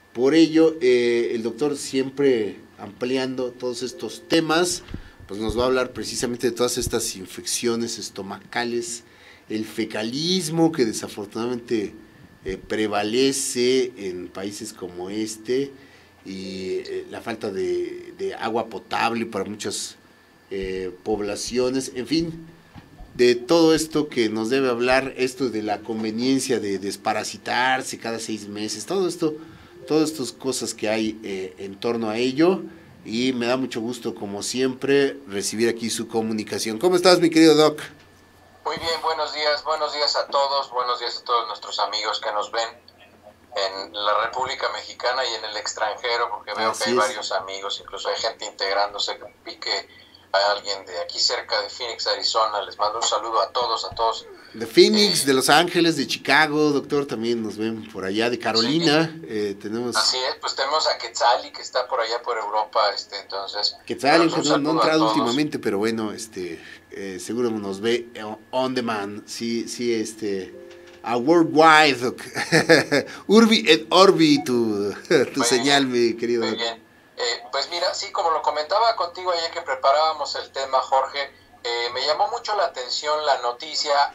Por ello, el doctor, siempre ampliando todos estos temas, pues nos va a hablar precisamente de todas estas infecciones estomacales, el fecalismo que desafortunadamente prevalece en países como este, y la falta de agua potable para muchas poblaciones, en fin, de todo esto que nos debe hablar, esto de la conveniencia de desparasitarse cada 6 meses, todo esto, todas estas cosas que hay en torno a ello. Y me da mucho gusto, como siempre, recibir aquí su comunicación. ¿Cómo estás, mi querido Doc? Muy bien, buenos días a todos, buenos días a todos nuestros amigos que nos ven en la República Mexicana y en el extranjero, porque veo que hay Así es. varios amigos, incluso hay gente integrándose, vi que hay alguien de aquí cerca de Phoenix, Arizona, les mando un saludo a todos. De Phoenix, de Eh, Los Ángeles, de Chicago, doctor, también nos ven por allá, de sí, Carolina, tenemos así es, pues tenemos a Quetzali que está por allá por Europa, entonces, Quetzal, bueno, pues aunque un no ha saludo a entrado todos. últimamente, pero bueno, seguro nos ve on demand, sí, sí, a worldwide, doc. Urbi et Orbi, tu Muy señal, bien, mi querido muy doc. bien. Pues mira, sí, como lo comentaba contigo ayer que preparábamos el tema, Jorge, me llamó mucho la atención la noticia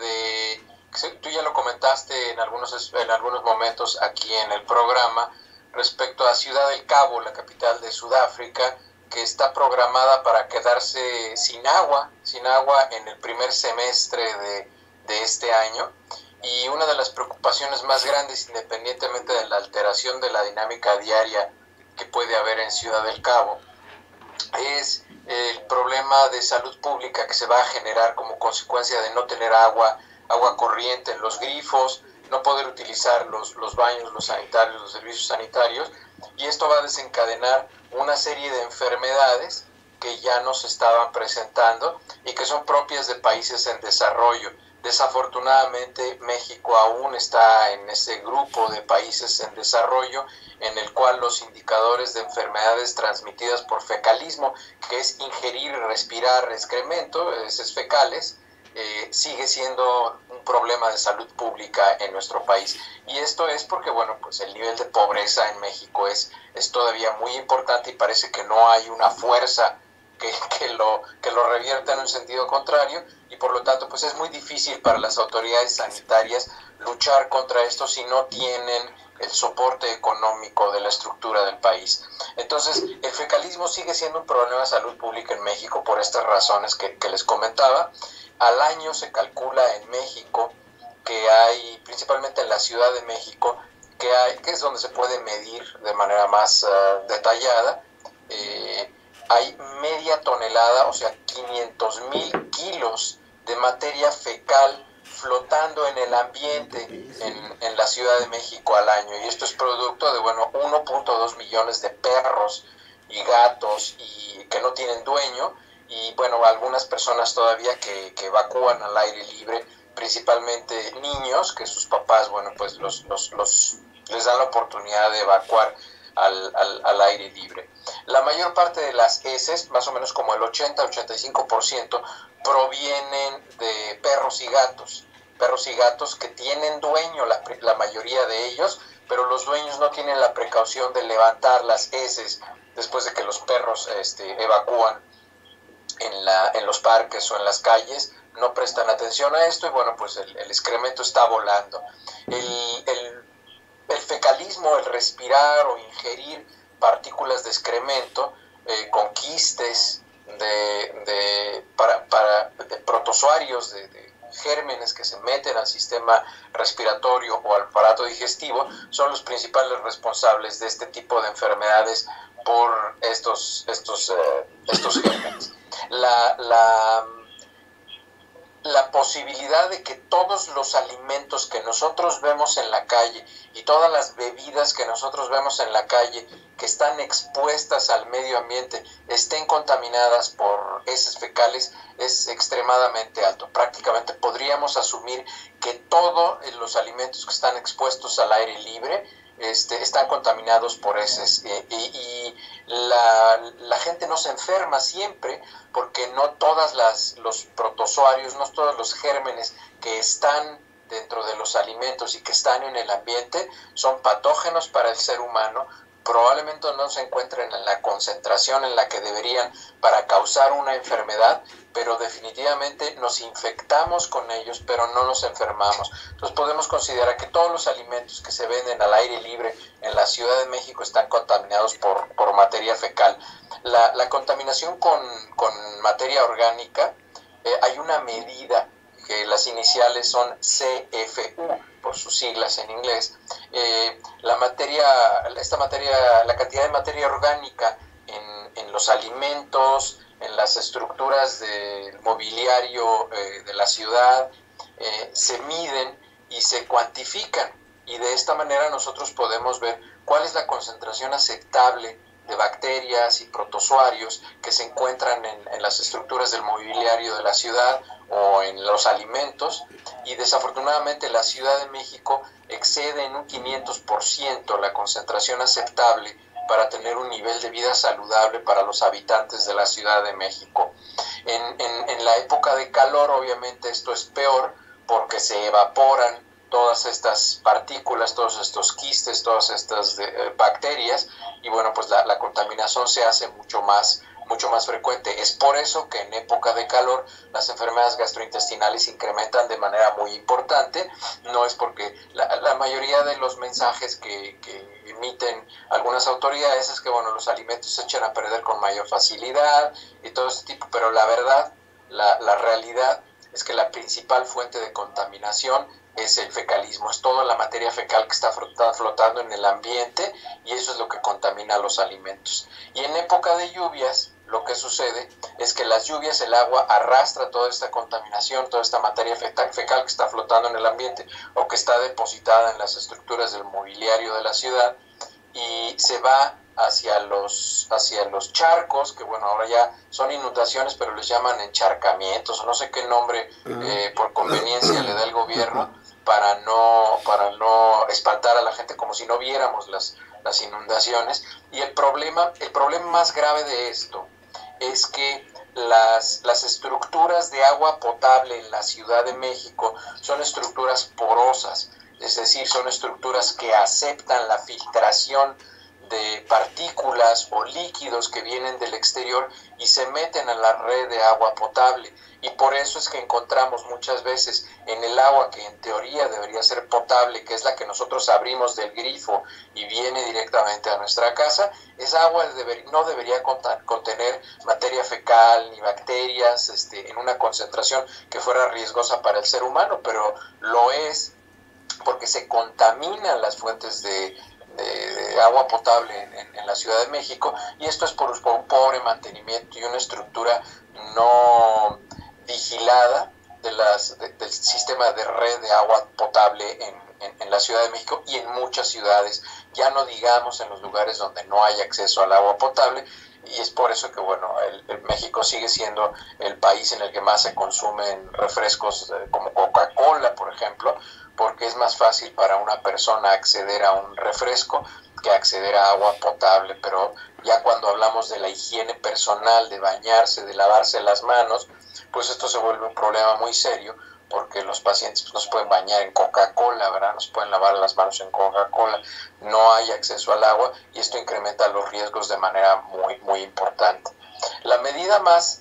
tú ya lo comentaste en algunos momentos aquí en el programa, respecto a Ciudad del Cabo, la capital de Sudáfrica, que está programada para quedarse sin agua en el primer semestre de este año. Y una de las preocupaciones más grandes, independientemente de la alteración de la dinámica diaria que puede haber en Ciudad del Cabo, es el problema de salud pública que se va a generar como consecuencia de no tener agua corriente en los grifos, no poder utilizar los baños, los sanitarios, los servicios sanitarios, y esto va a desencadenar una serie de enfermedades que ya nos estaban presentando y que son propias de países en desarrollo. Desafortunadamente, México aún está en ese grupo de países en desarrollo en el cual los indicadores de enfermedades transmitidas por fecalismo, que es ingerir y respirar excremento, heces fecales, sigue siendo un problema de salud pública en nuestro país. Y esto es porque, bueno, pues el nivel de pobreza en México es todavía muy importante y parece que no hay una fuerza que lo revierta en un sentido contrario, y por lo tanto pues es muy difícil para las autoridades sanitarias luchar contra esto si no tienen el soporte económico de la estructura del país. Entonces, el fecalismo sigue siendo un problema de salud pública en México por estas razones que les comentaba. Al año se calcula en México que hay, principalmente en la Ciudad de México, que es donde se puede medir de manera más detallada, hay media tonelada, o sea, 500,000 kilos de materia fecal flotando en el ambiente en la Ciudad de México al año. Y esto es producto de, bueno, 1.2 millones de perros y gatos y que no tienen dueño, y bueno, algunas personas todavía que evacúan al aire libre, principalmente niños que sus papás, bueno, pues les dan la oportunidad de evacuar al aire libre. La mayor parte de las heces, más o menos como el 80-85%, provienen de perros y gatos que tienen dueño, la mayoría de ellos, pero los dueños no tienen la precaución de levantar las heces después de que los perros evacúan en los parques o en las calles, no prestan atención a esto y bueno, pues el excremento está volando. El fecalismo, el respirar o ingerir partículas de excremento con quistes de protozoarios, de gérmenes que se meten al sistema respiratorio o al aparato digestivo, son los principales responsables de este tipo de enfermedades por estos gérmenes. La posibilidad de que todos los alimentos que nosotros vemos en la calle y todas las bebidas que nosotros vemos en la calle que están expuestas al medio ambiente estén contaminadas por heces fecales es extremadamente alto. Prácticamente podríamos asumir que todos los alimentos que están expuestos al aire libre están contaminados por heces, y la gente no se enferma siempre porque no todos los protozoarios, no todos los gérmenes que están dentro de los alimentos y que están en el ambiente son patógenos para el ser humano, probablemente no se encuentren en la concentración en la que deberían para causar una enfermedad, pero definitivamente nos infectamos con ellos, pero no nos enfermamos. Entonces podemos considerar que todos los alimentos que se venden al aire libre en la Ciudad de México están contaminados por materia fecal. La contaminación con materia orgánica, hay una medida que las iniciales son CFU, por sus siglas en inglés. La cantidad de materia orgánica en los alimentos, en las estructuras del mobiliario de la ciudad, se miden y se cuantifican, y de esta manera nosotros podemos ver cuál es la concentración aceptable de bacterias y protozoarios que se encuentran en las estructuras del mobiliario de la ciudad o en los alimentos, y desafortunadamente la Ciudad de México excede en un 500% la concentración aceptable para tener un nivel de vida saludable para los habitantes de la Ciudad de México. En la época de calor, obviamente esto es peor porque se evaporan todas estas partículas, todos estos quistes, todas estas bacterias, y bueno, pues la contaminación se hace mucho más frecuente. Es por eso que en época de calor las enfermedades gastrointestinales incrementan de manera muy importante. No es porque la mayoría de los mensajes que emiten algunas autoridades es que bueno, los alimentos se echan a perder con mayor facilidad y todo este tipo, pero la verdad, la realidad es que la principal fuente de contaminación es el fecalismo, es toda la materia fecal que está flotando en el ambiente, y eso es lo que contamina los alimentos. Y en época de lluvias, lo que sucede es que las lluvias, el agua arrastra toda esta contaminación, toda esta materia fecal que está flotando en el ambiente o que está depositada en las estructuras del mobiliario de la ciudad, y se va hacia los charcos, que bueno, ahora ya son inundaciones, pero les llaman encharcamientos, o no sé qué nombre por conveniencia le da el gobierno, para no espantar a la gente, como si no viéramos las inundaciones. Y el problema más grave de esto es que las estructuras de agua potable en la Ciudad de México son estructuras porosas, es decir, son estructuras que aceptan la filtración de partículas o líquidos que vienen del exterior y se meten a la red de agua potable. Y por eso es que encontramos muchas veces en el agua que en teoría debería ser potable, que es la que nosotros abrimos del grifo y viene directamente a nuestra casa, esa agua no debería contener materia fecal ni bacterias en una concentración que fuera riesgosa para el ser humano, pero lo es porque se contaminan las fuentes de agua potable en la Ciudad de México, y esto es por un pobre mantenimiento y una estructura no vigilada del sistema de red de agua potable en la Ciudad de México y en muchas ciudades, ya no digamos en los lugares donde no hay acceso al agua potable. Y es por eso que bueno, el México sigue siendo el país en el que más se consumen refrescos como Coca-Cola, por ejemplo, porque es más fácil para una persona acceder a un refresco que acceder a agua potable. Pero ya cuando hablamos de la higiene personal, de bañarse, de lavarse las manos, pues esto se vuelve un problema muy serio, porque los pacientes pues, no se pueden bañar en Coca-Cola, ¿verdad? No se pueden lavar las manos en Coca-Cola, no hay acceso al agua, y esto incrementa los riesgos de manera muy, muy importante. La medida más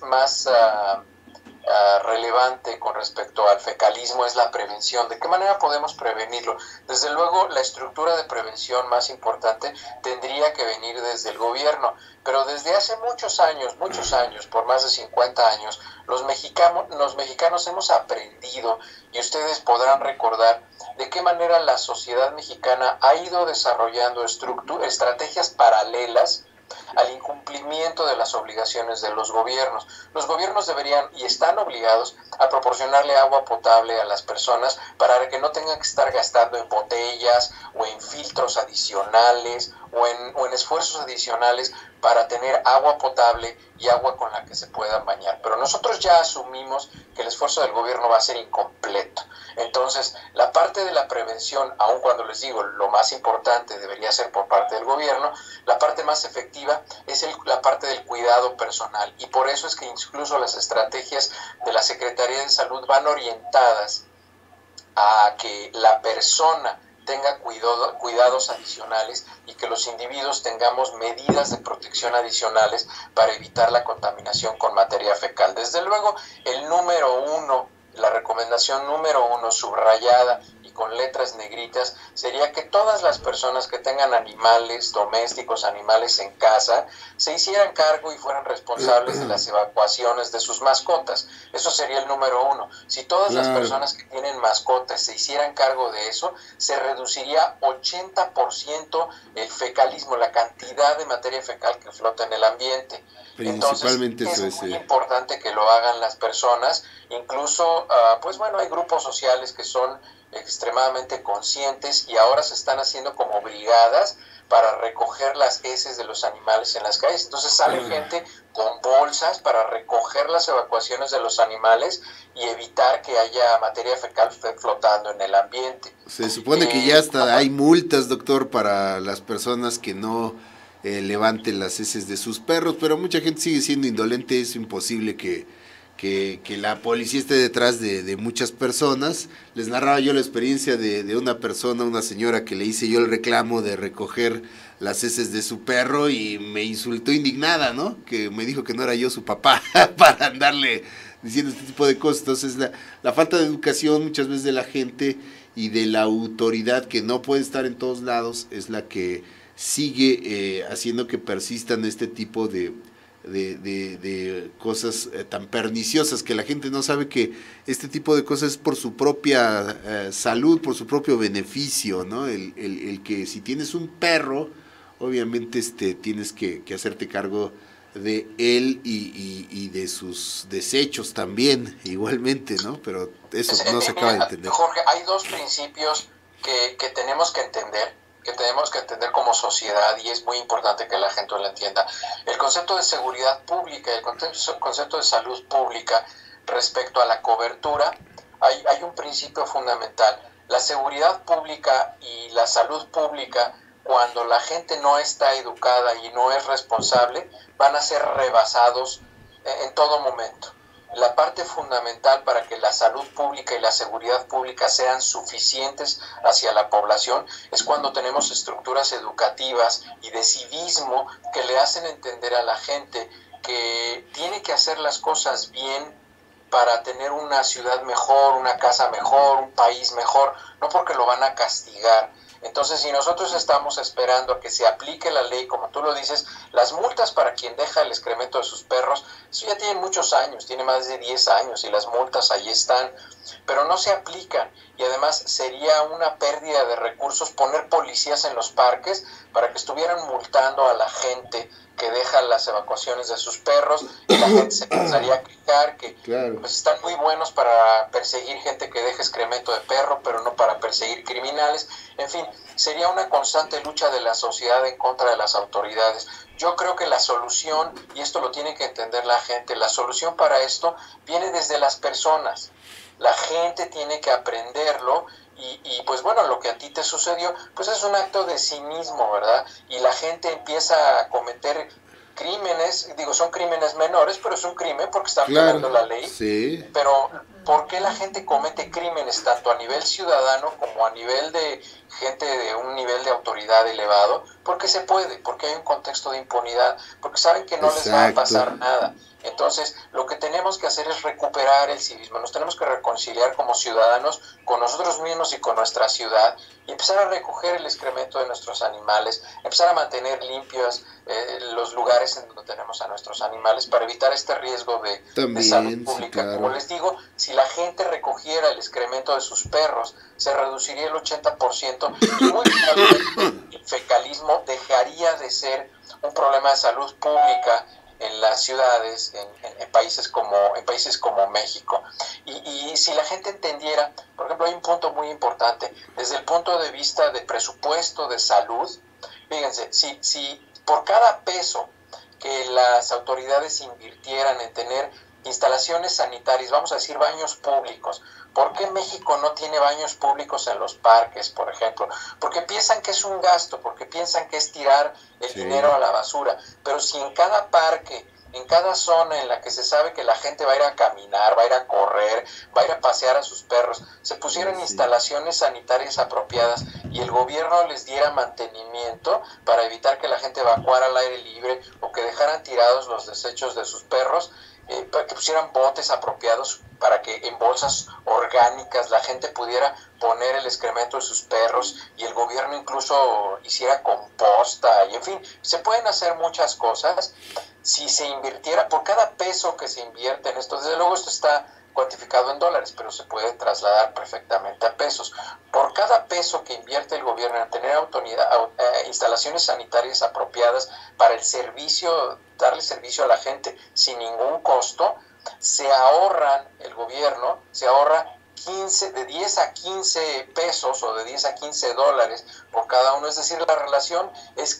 relevante con respecto al fecalismo es la prevención. ¿De qué manera podemos prevenirlo? Desde luego, la estructura de prevención más importante tendría que venir desde el gobierno, pero desde hace muchos años, por más de 50 años, los mexicanos hemos aprendido, y ustedes podrán recordar de qué manera la sociedad mexicana ha ido desarrollando estrategias paralelas al incumplimiento de las obligaciones de los gobiernos. Los gobiernos deberían y están obligados a proporcionarle agua potable a las personas para que no tengan que estar gastando en botellas o en filtros adicionales o en esfuerzos adicionales para tener agua potable y agua con la que se puedan bañar. Pero nosotros ya asumimos que el esfuerzo del gobierno va a ser incompleto. Entonces, la parte de la prevención, aun cuando les digo, lo más importante debería ser por parte del gobierno, la parte más efectiva es la parte del cuidado personal. Y por eso es que incluso las estrategias de la Secretaría de Salud van orientadas a que la persona tenga cuidados adicionales y que los individuos tengamos medidas de protección adicionales para evitar la contaminación con materia fecal. Desde luego, el número uno, la recomendación número uno subrayada y con letras negritas sería que todas las personas que tengan animales domésticos, animales en casa, se hicieran cargo y fueran responsables de las evacuaciones de sus mascotas. Eso sería el número uno. Si todas las personas que tienen mascotas se hicieran cargo de eso, se reduciría 80% el fecalismo, la cantidad de materia fecal que flota en el ambiente. Principalmente entonces, es muy importante que lo hagan las personas, incluso, pues bueno, hay grupos sociales que son extremadamente conscientes y ahora se están haciendo como brigadas para recoger las heces de los animales en las calles. Entonces sale gente con bolsas para recoger las evacuaciones de los animales y evitar que haya materia fecal flotando en el ambiente. Se supone que ya hasta hay multas, doctor, para las personas que no levanten las heces de sus perros, pero mucha gente sigue siendo indolente. Es imposible que la policía esté detrás de muchas personas. Les narraba yo la experiencia de una persona, una señora que le hice yo el reclamo de recoger las heces de su perro y me insultó indignada, ¿no? Que me dijo que no era yo su papá para andarle diciendo este tipo de cosas. Entonces la falta de educación muchas veces de la gente y de la autoridad, que no puede estar en todos lados, es la que sigue haciendo que persistan este tipo de cosas tan perniciosas, que la gente no sabe que este tipo de cosas es por su propia salud, por su propio beneficio, ¿no? El que si tienes un perro, obviamente tienes que hacerte cargo de él y de sus desechos también, igualmente, ¿no? Pero eso no se acaba de entender. Jorge, hay dos principios que tenemos que entender como sociedad, y es muy importante que la gente lo entienda. El concepto de seguridad pública y el concepto de salud pública respecto a la cobertura, hay un principio fundamental. La seguridad pública y la salud pública, cuando la gente no está educada y no es responsable, van a ser rebasados en todo momento. La parte fundamental para que la salud pública y la seguridad pública sean suficientes hacia la población es cuando tenemos estructuras educativas y de civismo que le hacen entender a la gente que tiene que hacer las cosas bien para tener una ciudad mejor, una casa mejor, un país mejor, no porque lo van a castigar. Entonces, si nosotros estamos esperando a que se aplique la ley, como tú lo dices, las multas para quien deja el excremento de sus perros, eso ya tiene muchos años, tiene más de 10 años y las multas ahí están, pero no se aplican. Y además sería una pérdida de recursos poner policías en los parques para que estuvieran multando a la gente que deja las evacuaciones de sus perros, y la gente se empezaría a quejar que pues están muy buenos para perseguir gente que deja excremento de perro, pero no para perseguir criminales. En fin, sería una constante lucha de la sociedad en contra de las autoridades. Yo creo que la solución, y esto lo tiene que entender la gente, la solución para esto viene desde las personas. La gente tiene que aprenderlo. Y pues bueno, lo que a ti te sucedió, pues es un acto de cinismo, ¿verdad? Y la gente empieza a cometer crímenes, digo, son crímenes menores, pero es un crimen porque están violando la ley. Sí. Pero ¿por qué la gente comete crímenes tanto a nivel ciudadano como a nivel de gente de un nivel de autoridad elevado? Porque se puede, porque hay un contexto de impunidad, porque saben que no les va a pasar nada. Entonces, lo que tenemos que hacer es recuperar el civismo, nos tenemos que reconciliar como ciudadanos con nosotros mismos y con nuestra ciudad, y empezar a recoger el excremento de nuestros animales, empezar a mantener limpios los lugares en donde tenemos a nuestros animales para evitar este riesgo de salud pública. Sí, claro. Como les digo, si la gente recogiera el excremento de sus perros, se reduciría el 80% y muy probablemente el fecalismo dejaría de ser un problema de salud pública en las ciudades, en países como México. Y si la gente entendiera, por ejemplo, hay un punto muy importante, desde el punto de vista de presupuesto de salud, fíjense, si por cada peso que las autoridades invirtieran en tener instalaciones sanitarias, vamos a decir baños públicos, ¿por qué México no tiene baños públicos en los parques, por ejemplo? Porque piensan que es un gasto, porque piensan que es tirar el dinero a la basura, pero si en cada parque en cada zona en la que se sabe que la gente va a ir a caminar, va a ir a correr, va a ir a pasear a sus perros, se pusieran instalaciones sanitarias apropiadas y el gobierno les diera mantenimiento para evitar que la gente evacuara al aire libre o que dejaran tirados los desechos de sus perros, para que pusieran botes apropiados para que en bolsas orgánicas la gente pudiera poner el excremento de sus perros y el gobierno incluso hiciera composta y en fin, se pueden hacer muchas cosas si se invirtiera por cada peso que se invierte en esto. Desde luego esto está cuantificado en dólares, pero se puede trasladar perfectamente a pesos. Por cada peso que invierte el gobierno en tener instalaciones sanitarias apropiadas para el servicio, darle servicio a la gente sin ningún costo, se ahorran, el gobierno se ahorra de 10 a 15 pesos o de 10 a 15 dólares por cada uno, es decir, la relación es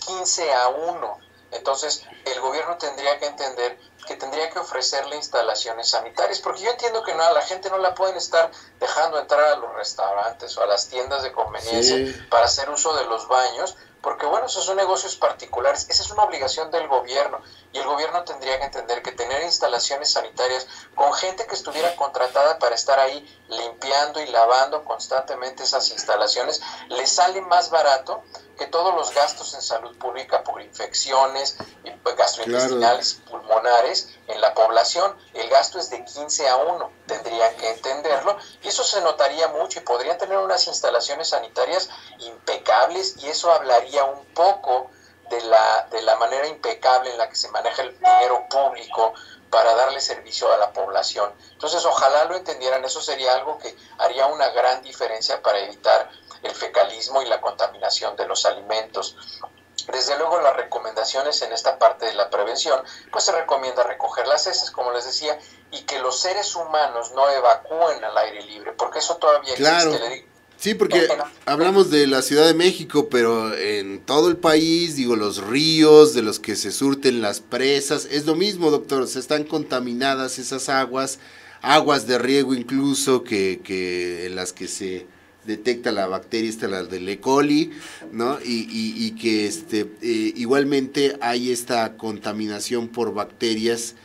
15-1. Entonces, el gobierno tendría que entender que tendría que ofrecerle instalaciones sanitarias, porque yo entiendo que no, a la gente no la pueden estar dejando entrar a los restaurantes o a las tiendas de conveniencia para hacer uso de los baños, porque bueno, esos son negocios particulares, esa es una obligación del gobierno, y el gobierno tendría que entender que tener instalaciones sanitarias con gente que estuviera contratada para estar ahí limpiando y lavando constantemente esas instalaciones, le sale más barato que todos los gastos en salud pública por infecciones gastrointestinales, pulmonares en la población. El gasto es de 15-1, tendrían que entenderlo, y eso se notaría mucho, y podrían tener unas instalaciones sanitarias impecables, y eso hablaría un poco de la manera impecable en la que se maneja el dinero público para darle servicio a la población. Entonces, ojalá lo entendieran, eso sería algo que haría una gran diferencia para evitar el fecalismo y la contaminación de los alimentos. Desde luego, las recomendaciones en esta parte de la prevención, pues se recomienda recoger las heces, como les decía, y que los seres humanos no evacúen al aire libre, porque eso todavía existe. Sí, porque hablamos de la Ciudad de México, pero en todo el país, digo, los ríos de los que se surten las presas, es lo mismo, doctor, se están contaminadas esas aguas de riego incluso, que en las que se detecta la bacteria la del E. coli, ¿no? Y que igualmente hay esta contaminación por bacterias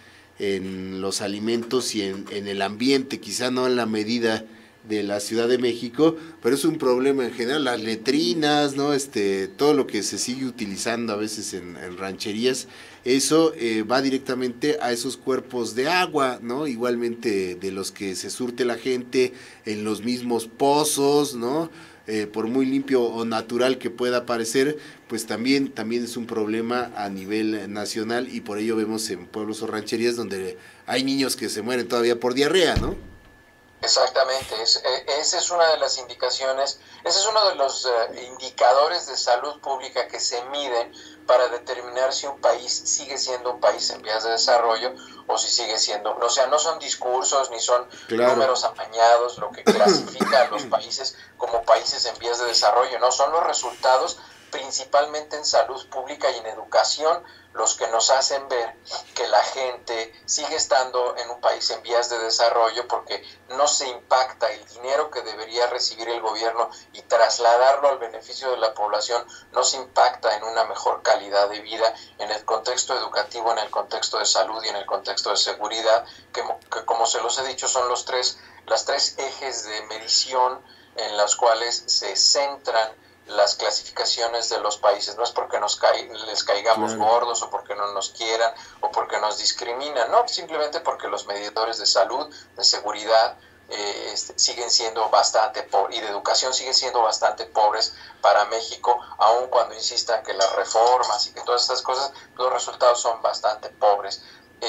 en los alimentos y en el ambiente, quizá no en la medida de la Ciudad de México, pero es un problema en general, las letrinas, ¿no? Todo lo que se sigue utilizando a veces en rancherías, eso va directamente a esos cuerpos de agua, ¿no? Igualmente de los que se surte la gente en los mismos pozos, ¿no? Por muy limpio o natural que pueda parecer, pues también es un problema a nivel nacional, y por ello vemos en pueblos o rancherías donde hay niños que se mueren todavía por diarrea, ¿no? Exactamente, esa es una de las indicaciones, ese es uno de los indicadores de salud pública que se miden para determinar si un país sigue siendo un país en vías de desarrollo o si sigue siendo, o sea, no son discursos ni son números amañados lo que clasifica a los países como países en vías de desarrollo, no, son los resultados principalmente en salud pública y en educación los que nos hacen ver que la gente sigue estando en un país en vías de desarrollo porque no se impacta el dinero que debería recibir el gobierno y trasladarlo al beneficio de la población, no se impacta en una mejor calidad de vida en el contexto educativo, en el contexto de salud y en el contexto de seguridad, que como se los he dicho son las tres ejes de medición en los cuales se centran las clasificaciones de los países. No es porque les caigamos gordos o porque no nos quieran o porque nos discriminan, no, simplemente porque los medidores de salud, de seguridad siguen siendo bastante pobres y de educación siguen siendo bastante pobres para México, aun cuando insistan que las reformas y que todas estas cosas, los resultados son bastante pobres.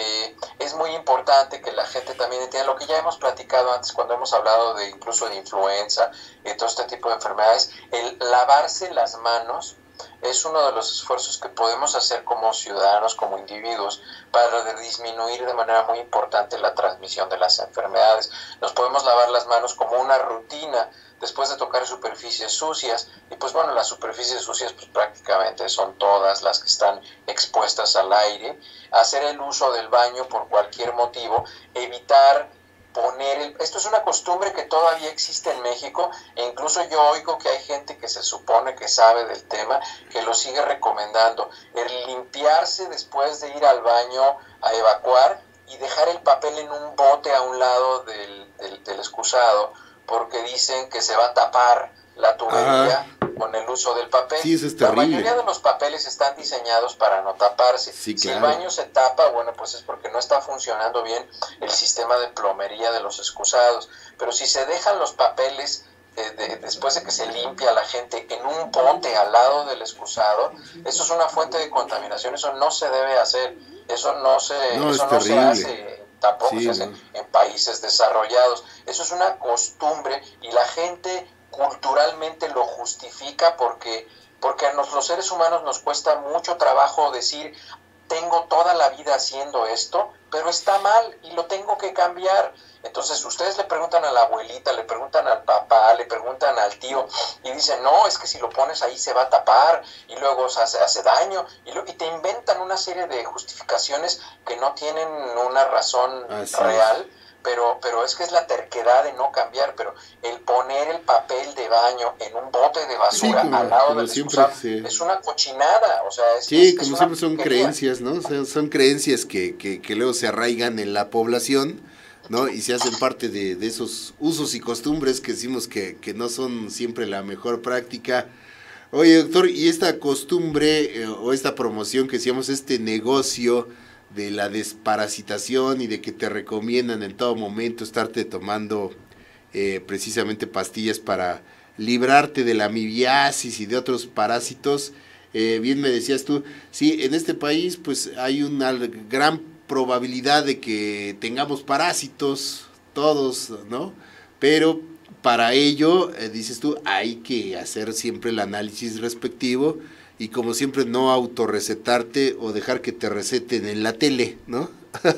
Es muy importante que la gente también entienda lo que ya hemos platicado antes cuando hemos hablado de incluso de influenza y todo este tipo de enfermedades. El lavarse las manos es uno de los esfuerzos que podemos hacer como ciudadanos, como individuos, para disminuir de manera muy importante la transmisión de las enfermedades. Nos podemos lavar las manos como una rutina después de tocar superficies sucias, y pues bueno, las superficies sucias pues prácticamente son todas las que están expuestas al aire. Hacer el uso del baño por cualquier motivo, evitar esto es una costumbre que todavía existe en México, e incluso yo oigo que hay gente que se supone que sabe del tema, que lo sigue recomendando, el limpiarse después de ir al baño a evacuar y dejar el papel en un bote a un lado del excusado, porque dicen que se va a tapar la tubería con el uso del papel. Sí, eso es La terrible. mayoría de los papeles están diseñados para no taparse. Sí, Si claro. el baño se tapa, bueno, pues es porque no está funcionando bien el sistema de plomería de los excusados. Pero si se dejan los papeles después de que se limpia la gente en un bote al lado del excusado, eso es una fuente de contaminación, eso no se debe hacer, eso no se hace, tampoco sí, se hace en países desarrollados, eso es una costumbre y la gente culturalmente lo justifica porque a los seres humanos nos cuesta mucho trabajo decir, tengo toda la vida haciendo esto, pero está mal y lo tengo que cambiar. Entonces ustedes le preguntan a la abuelita, le preguntan al papá, le preguntan al tío y dicen, no, es que si lo pones ahí se va a tapar y luego hace daño y te inventan una serie de justificaciones que no tienen una razón real. Pero es que es la terquedad de no cambiar, pero el poner el papel de baño en un bote de basura al lado del excusado es una cochinada, o sea, como siempre son creencias, ¿no? O sea, son creencias que luego se arraigan en la población, ¿no? Y se hacen parte de esos usos y costumbres que decimos que no son siempre la mejor práctica. Oye, doctor, ¿y esta costumbre o esta promoción que decíamos, este negocio de la desparasitación y de que te recomiendan en todo momento estarte tomando precisamente pastillas para librarte de la amibiasis y de otros parásitos? Bien me decías tú, sí, en este país pues hay una gran probabilidad de que tengamos parásitos todos, ¿no? Pero para ello, dices tú, hay que hacer siempre el análisis respectivo y como siempre no autorrecetarte o dejar que te receten en la tele, ¿no?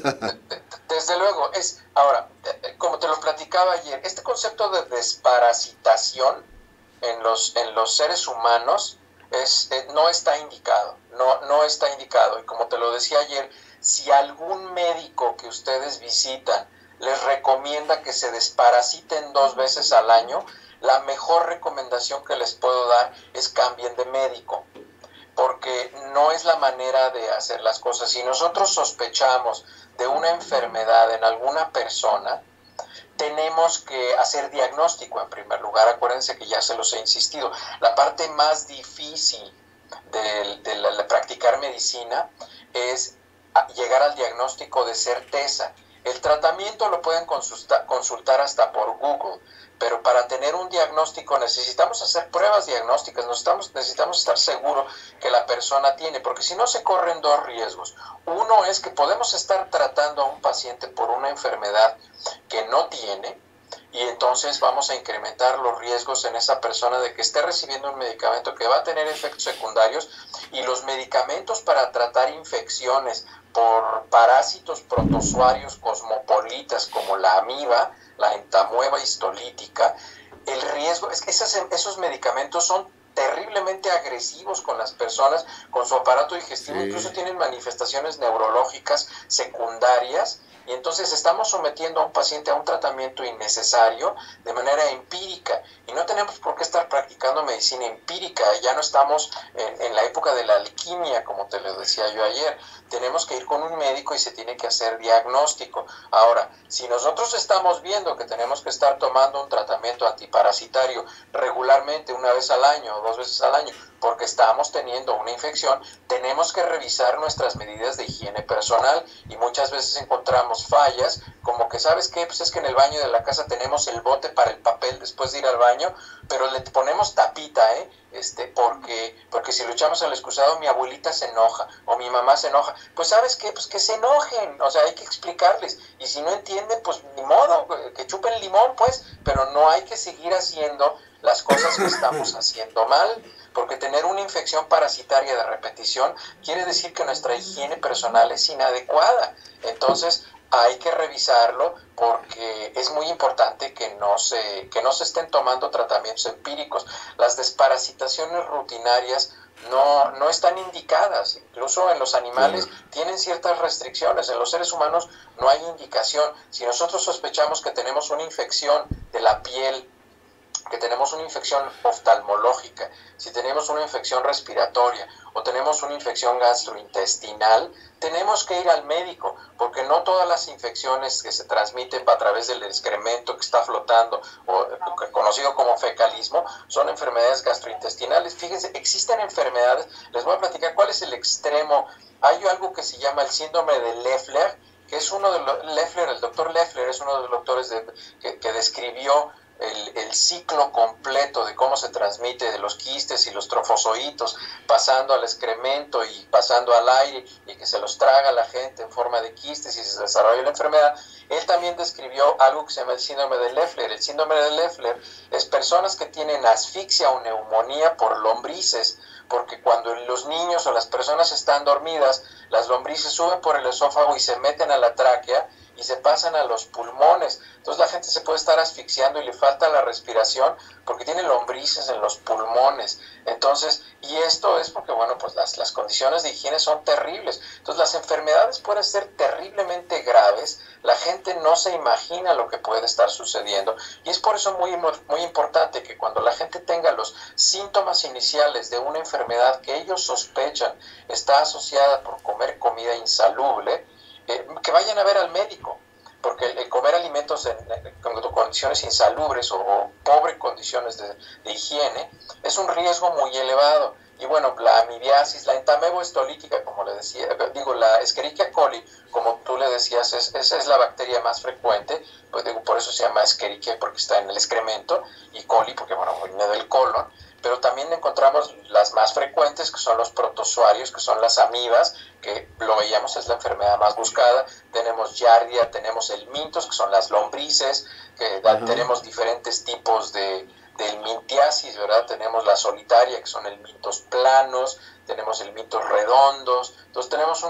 Desde luego, ahora, como te lo platicaba ayer, este concepto de desparasitación en los seres humanos no está indicado, no está indicado. Y como te lo decía ayer, si algún médico que ustedes visitan les recomienda que se desparasiten 2 veces al año, la mejor recomendación que les puedo dar es cambien de médico, porque no es la manera de hacer las cosas. Si nosotros sospechamos de una enfermedad en alguna persona, tenemos que hacer diagnóstico en primer lugar. Acuérdense que ya se los he insistido, la parte más difícil de practicar medicina es llegar al diagnóstico de certeza. El tratamiento lo pueden consultar hasta por Google, pero para tener un diagnóstico necesitamos hacer pruebas diagnósticas, necesitamos estar seguros que la persona tiene, porque si no se corren 2 riesgos. Uno es que podemos estar tratando a un paciente por una enfermedad que no tiene, y entonces vamos a incrementar los riesgos en esa persona de que esté recibiendo un medicamento que va a tener efectos secundarios, y los medicamentos para tratar infecciones por parásitos protozoarios cosmopolitas como la amiba, la entamueba histolítica, el riesgo es que esos medicamentos son terriblemente agresivos con las personas, con su aparato digestivo, incluso tienen manifestaciones neurológicas secundarias, y entonces estamos sometiendo a un paciente a un tratamiento innecesario de manera empírica, y no tenemos por qué estar practicando medicina empírica. Ya no estamos en la época de la alquimia, como te lo decía yo ayer. Tenemos que ir con un médico y se tiene que hacer diagnóstico. Ahora, si nosotros estamos viendo que tenemos que estar tomando un tratamiento antiparasitario regularmente 1 vez al año o 2 veces al año porque estamos teniendo una infección, tenemos que revisar nuestras medidas de higiene personal, y muchas veces encontramos fallas, como que, ¿sabes qué? Pues es que en el baño de la casa tenemos el bote para el papel después de ir al baño, pero le ponemos tapita, porque si lo echamos al excusado mi abuelita se enoja o mi mamá se enoja. Pues ¿sabes qué? Pues que se enojen, o sea, hay que explicarles, y si no entienden, pues ni modo, que chupen limón, pues, pero no hay que seguir haciendo las cosas que estamos haciendo mal, porque tener una infección parasitaria de repetición quiere decir que nuestra higiene personal es inadecuada. Entonces hay que revisarlo, porque es muy importante que no se estén tomando tratamientos empíricos. Las desparasitaciones rutinarias no están indicadas. Incluso en los animales tienen ciertas restricciones. En los seres humanos no hay indicación. Si nosotros sospechamos que tenemos una infección de la piel, que tenemos una infección oftalmológica, si tenemos una infección respiratoria o tenemos una infección gastrointestinal, tenemos que ir al médico, porque no todas las infecciones que se transmiten a través del excremento que está flotando, o conocido como fecalismo, son enfermedades gastrointestinales. Fíjense, existen enfermedades, les voy a platicar cuál es el extremo. Hay algo que se llama el síndrome de Loeffler, que es uno de los, el doctor Loeffler es uno de los doctores que describió el ciclo completo de cómo se transmite de los quistes y los trofozoitos, pasando al excremento y pasando al aire, y que se los traga la gente en forma de quistes y se desarrolla la enfermedad. Él también describió algo que se llama el síndrome de Loeffler. El síndrome de Loeffler es personas que tienen asfixia o neumonía por lombrices, porque cuando los niños o las personas están dormidas, las lombrices suben por el esófago y se meten a la tráquea y se pasan a los pulmones. Entonces la gente se puede estar asfixiando y le falta la respiración porque tiene lombrices en los pulmones. Entonces, y esto es porque, bueno, pues las condiciones de higiene son terribles. Entonces las enfermedades pueden ser terriblemente graves. La gente no se imagina lo que puede estar sucediendo. Y es por eso muy importante que cuando la gente tenga los síntomas iniciales de una enfermedad que ellos sospechan está asociada por comer comida insalubre, que vayan a ver al médico, porque el comer alimentos con condiciones insalubres o pobres condiciones de higiene es un riesgo muy elevado. Y bueno, la amibiasis, la entamoeba-histolítica, como le decía, la Escherichia coli, como tú le decías, esa es la bacteria más frecuente, pues por eso se llama Escherichia, porque está en el excremento, y coli porque, bueno, viene del colon. Pero también encontramos las más frecuentes, que son los protozoarios, que son las amibas, que lo veíamos, es la enfermedad más buscada. Tenemos Giardia, tenemos el Mintos, que son las lombrices, que tenemos diferentes tipos de helmintiasis, ¿verdad? Tenemos la solitaria, que son helmintos planos, tenemos helmintos redondos. Entonces tenemos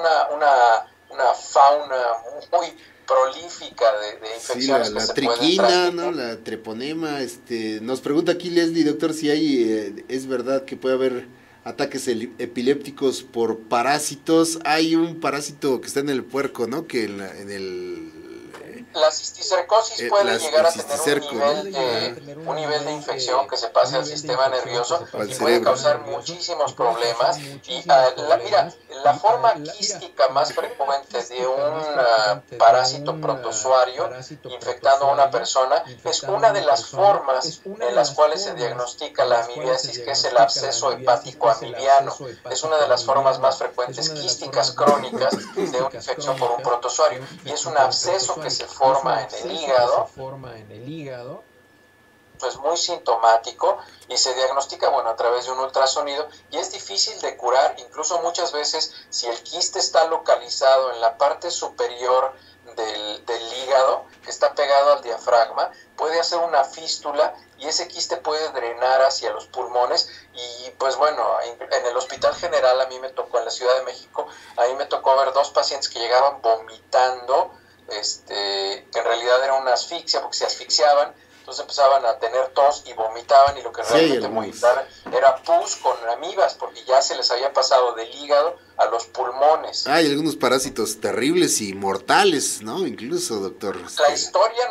una fauna muy prolífica de infecciones, sí, que la se triquina, pueden transmitir, ¿no? La treponema, nos pregunta aquí Leslie, doctor, si hay, es verdad que puede haber ataques epilépticos por parásitos. Hay un parásito que está en el puerco, ¿no? Que en el la cisticercosis puede llegar a tener ¿no? un nivel de infección que se pase al sistema nervioso y puede causar muchísimos problemas. Y mira, la forma quística más frecuente de un parásito protozoario infectando a una persona es una de las formas en las cuales se diagnostica la amibiasis, que es el absceso hepático amibiano. Es una de las formas más frecuentes quísticas crónicas de una infección por un protozoario, y es un absceso que se forma en el hígado, pues muy sintomático, y se diagnostica, bueno, a través de un ultrasonido, y es difícil de curar. Incluso muchas veces, si el quiste está localizado en la parte superior del hígado, que está pegado al diafragma, puede hacer una fístula y ese quiste puede drenar hacia los pulmones. Y pues bueno, en el Hospital General, a mí me tocó, en la Ciudad de México, a mí me tocó ver 2 pacientes que llegaban vomitando, que en realidad era una asfixia, porque se asfixiaban, entonces empezaban a tener tos y vomitaban, y lo que realmente vomitaban era pus con amibas, porque ya se les había pasado del hígado a los pulmones. Hay algunos parásitos terribles y mortales, ¿no? Incluso, doctor. La historia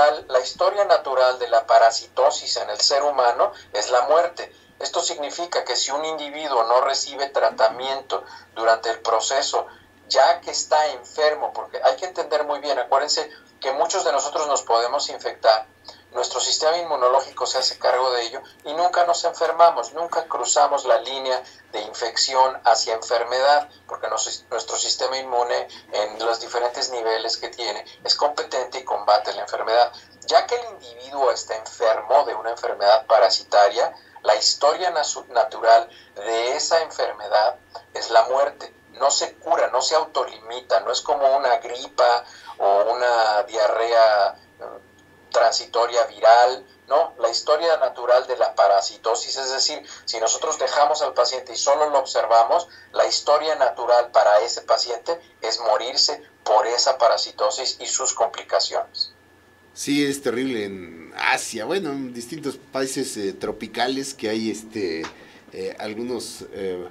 natural de la parasitosis en el ser humano es la muerte. Esto significa que si un individuo no recibe tratamiento durante el proceso, ya que está enfermo, porque hay que entender muy bien, acuérdense que muchos de nosotros nos podemos infectar, nuestro sistema inmunológico se hace cargo de ello y nunca nos enfermamos, nunca cruzamos la línea de infección hacia enfermedad, porque nuestro sistema inmune, en los diferentes niveles que tiene, es competente y combate la enfermedad. Ya que el individuo está enfermo de una enfermedad parasitaria, la historia natural de esa enfermedad es la muerte. No se cura, no se autolimita, no es como una gripa o una diarrea transitoria viral, no, la historia natural de la parasitosis, es decir, si nosotros dejamos al paciente y solo lo observamos, la historia natural para ese paciente es morirse por esa parasitosis y sus complicaciones. Sí, es terrible en Asia, bueno, en distintos países tropicales que hay algunos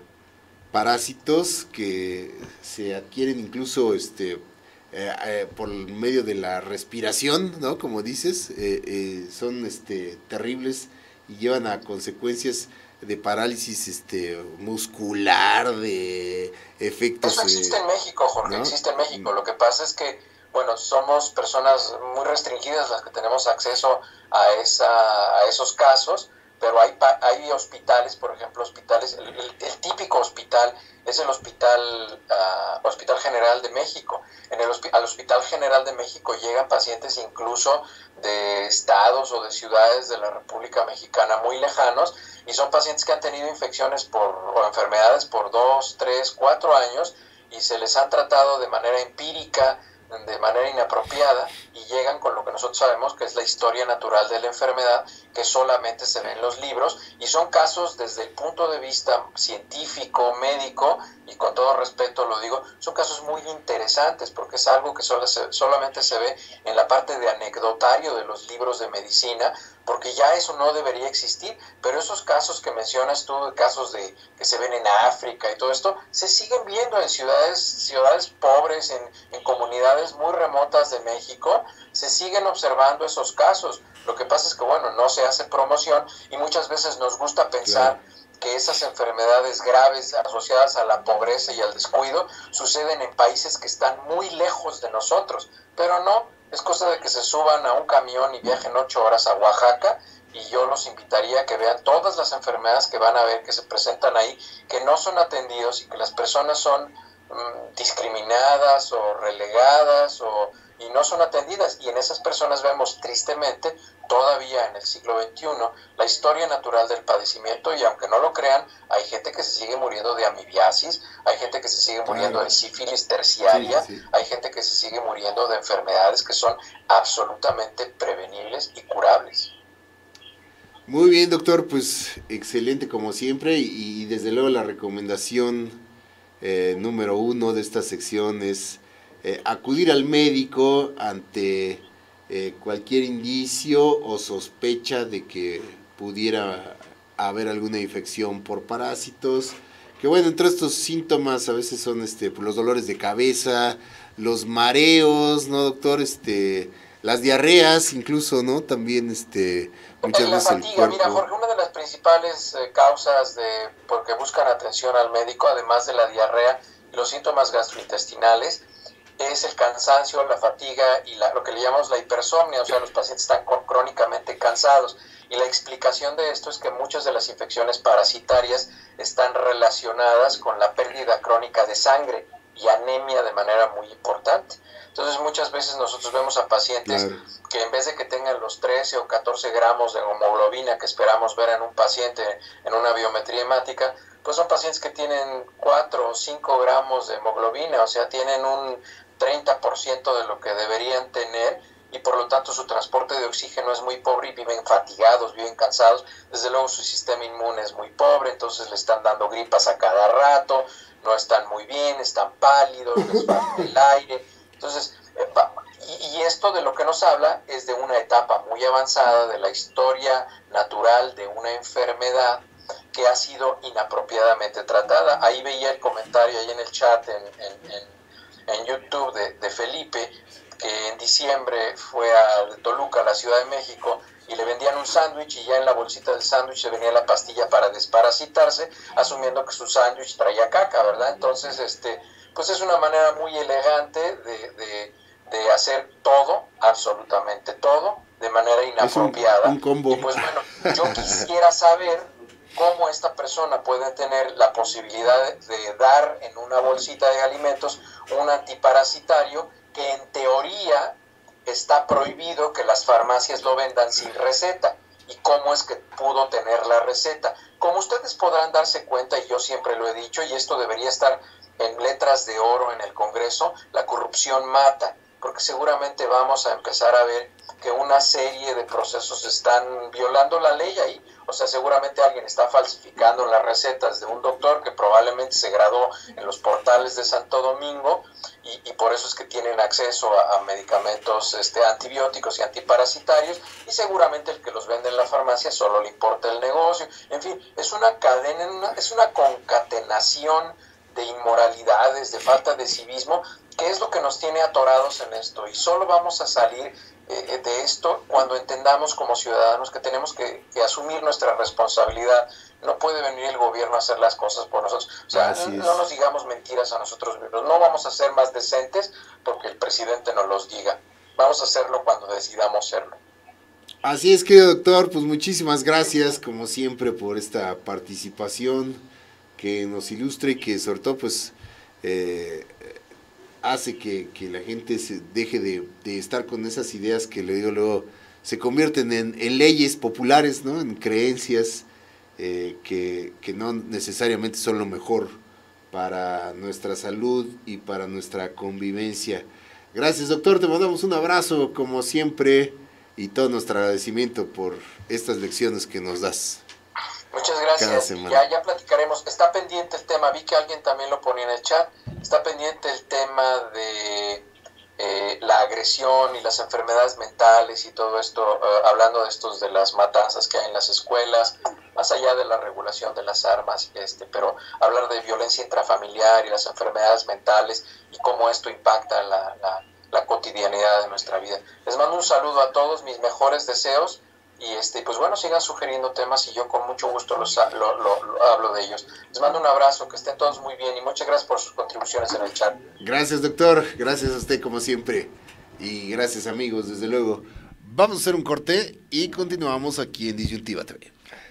parásitos que se adquieren incluso por medio de la respiración, ¿no? Como dices, son terribles y llevan a consecuencias de parálisis muscular, de efectos... Eso existe en México, Jorge, ¿no? Existe en México. Lo que pasa es que, bueno, somos personas muy restringidas las que tenemos acceso a esos casos, pero hay hospitales, por ejemplo, el típico hospital es el Hospital General de México. Al Hospital General de México llegan pacientes incluso de estados o de ciudades de la República Mexicana muy lejanos, y son pacientes que han tenido infecciones o enfermedades por 2, 3, 4 años, y se les han tratado de manera empírica, de manera inapropiada, y llegan con lo que nosotros sabemos que es la historia natural de la enfermedad, que solamente se ve en los libros, y son casos desde el punto de vista científico, médico, y con todo respeto lo digo, son casos muy interesantes, porque es algo que solamente se ve en la parte de anecdotario de los libros de medicina, porque ya eso no debería existir, pero esos casos que mencionas tú, casos que se ven en África y todo esto, se siguen viendo en ciudades pobres, en comunidades muy remotas de México, se siguen observando esos casos. Lo que pasa es que, bueno, no se hace promoción, y muchas veces nos gusta pensar que esas enfermedades graves asociadas a la pobreza y al descuido suceden en países que están muy lejos de nosotros, pero no. Es cosa de que se suban a un camión y viajen 8 horas a Oaxaca, y yo los invitaría a que vean todas las enfermedades que van a ver que se presentan ahí, que no son atendidos y que las personas son discriminadas o relegadas y no son atendidas. Y en esas personas vemos tristemente todavía en el siglo XXI la historia natural del padecimiento, y aunque no lo crean, hay gente que se sigue muriendo de amibiasis, hay gente que se sigue muriendo de sífilis terciaria, hay gente que se sigue muriendo de enfermedades que son absolutamente prevenibles y curables. Muy bien, doctor, pues excelente como siempre, y desde luego la recomendación número 1 de esta sección es acudir al médico ante cualquier indicio o sospecha de que pudiera haber alguna infección por parásitos, que bueno, entre estos síntomas a veces son los dolores de cabeza, los mareos, ¿no, doctor? Las diarreas incluso, ¿no? También muchas la veces fatiga, el cuerpo... mira, Jorge, una de las principales causas porque buscan atención al médico, además de la diarrea y los síntomas gastrointestinales, es el cansancio, la fatiga y lo que le llamamos la hipersomnia, o sea, los pacientes están crónicamente cansados. Y la explicación de esto es que muchas de las infecciones parasitarias están relacionadas con la pérdida crónica de sangre y anemia de manera muy importante. Entonces muchas veces nosotros vemos a pacientes que en vez de que tengan los 13 o 14 gramos de hemoglobina que esperamos ver en un paciente en una biometría hemática, pues son pacientes que tienen 4 o 5 gramos de hemoglobina, o sea, tienen un 30% de lo que deberían tener, y por lo tanto su transporte de oxígeno es muy pobre y viven fatigados, viven cansados. Desde luego su sistema inmune es muy pobre, entonces le están dando gripas a cada rato, no están muy bien, están pálidos, les falta el aire. Entonces, y esto de lo que nos habla es de una etapa muy avanzada de la historia natural de una enfermedad que ha sido inapropiadamente tratada. Ahí veía el comentario ahí en el chat en YouTube de Felipe, que en diciembre fue a Toluca, la Ciudad de México, y le vendían un sándwich, y ya en la bolsita del sándwich se venía la pastilla para desparasitarse, asumiendo que su sándwich traía caca, ¿verdad? Entonces, pues es una manera muy elegante de hacer todo, absolutamente todo, de manera inapropiada. Es un combo. Y pues bueno, yo quisiera saber cómo esta persona puede tener la posibilidad de dar en una bolsita de alimentos un antiparasitario que en teoría está prohibido que las farmacias lo vendan sin receta. ¿Y cómo es que pudo tener la receta? Como ustedes podrán darse cuenta, y yo siempre lo he dicho, y esto debería estar en letras de oro en el Congreso, la corrupción mata. porque seguramente vamos a empezar a ver que una serie de procesos están violando la ley ahí. O sea, seguramente alguien está falsificando las recetas de un doctor que probablemente se graduó en los portales de Santo Domingo y por eso es que tienen acceso a medicamentos antibióticos y antiparasitarios, y seguramente el que los vende en la farmacia solo le importa el negocio. En fin, es una cadena, es una concatenación de inmoralidades, de falta de civismo, que es lo que nos tiene atorados en esto, y solo vamos a salir de esto cuando entendamos como ciudadanos que tenemos que asumir nuestra responsabilidad. No puede venir el gobierno a hacer las cosas por nosotros. O sea, no nos digamos mentiras a nosotros mismos. No vamos a ser más decentes porque el presidente nos los diga. Vamos a hacerlo cuando decidamos serlo. Así es, querido doctor, pues muchísimas gracias como siempre por esta participación que nos ilustra y que sobre todo pues hace que la gente se deje de estar con esas ideas que le digo luego se convierten en leyes populares, ¿no? En creencias que no necesariamente son lo mejor para nuestra salud y para nuestra convivencia. Gracias, doctor, te mandamos un abrazo como siempre y todo nuestro agradecimiento por estas lecciones que nos das. Muchas gracias. Ya platicaremos. Está pendiente el tema, vi que alguien también lo ponía en el chat, está pendiente el tema de la agresión y las enfermedades mentales y todo esto, hablando de las matanzas que hay en las escuelas, más allá de la regulación de las armas, pero hablar de violencia intrafamiliar y las enfermedades mentales y cómo esto impacta la cotidianidad de nuestra vida. Les mando un saludo a todos, mis mejores deseos. Y pues bueno, sigan sugiriendo temas y yo con mucho gusto lo hablo de ellos. Les mando un abrazo, que estén todos muy bien y muchas gracias por sus contribuciones en el chat. Gracias, doctor, gracias a usted como siempre y gracias amigos, desde luego. Vamos a hacer un corte y continuamos aquí en Disyuntiva TV.